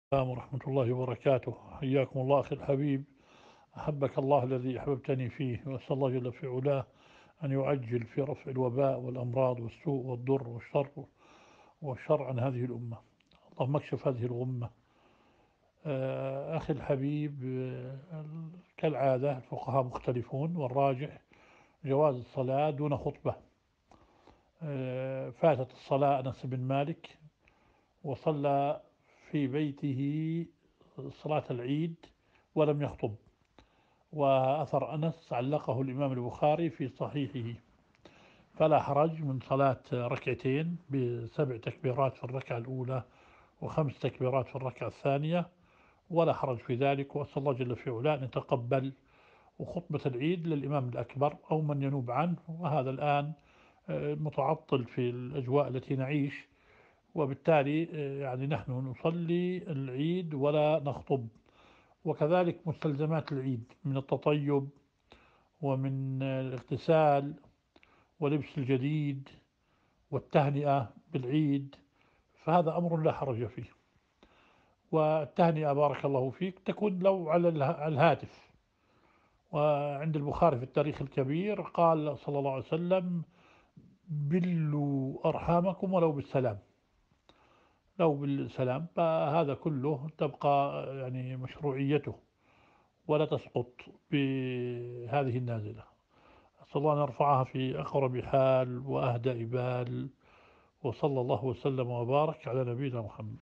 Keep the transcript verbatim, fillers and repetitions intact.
السلام ورحمة الله وبركاته. حياكم الله أخي الحبيب. أحبك الله الذي أحببتني فيه، وأسأل الله جل في علاه أن يعجل في رفع الوباء والأمراض والسوء والضر والشر والشر عن هذه الأمة. اللهم اكشف هذه الغمة. آه، أخي الحبيب، آه، كالعادة الفقهاء مختلفون، والراجح جواز الصلاة دون خطبة. آه، فاتت الصلاة أنس بن مالك وصلى في بيته صلاة العيد ولم يخطب، وأثر أنس علقه الإمام البخاري في صحيحه. فلا حرج من صلاة ركعتين بسبع تكبيرات في الركعة الأولى وخمس تكبيرات في الركعة الثانية، ولا حرج في ذلك. وأسأل الله جل في علاه أن يتقبل وخطبة العيد للإمام الأكبر أو من ينوب عنه. وهذا الآن آه، متعطل في الأجواء التي نعيش، وبالتالي آه، يعني نحن نصلي العيد ولا نخطب. وكذلك مستلزمات العيد من التطيب ومن الاغتسال ولبس الجديد والتهنئة بالعيد، فهذا أمر لا حرج فيه. والتهنئة بارك الله فيك تكون لو على الهاتف. وعند البخاري في التاريخ الكبير قال صلى الله عليه وسلم: بلوا أرحامكم ولو بالسلام. لو بالسلام، فهذا كله تبقى يعني مشروعيته ولا تسقط بهذه النازلة. أسأل الله أن يرفعها في أقرب حال وأهدأ بال، وصلى الله وسلم وبارك على نبينا محمد.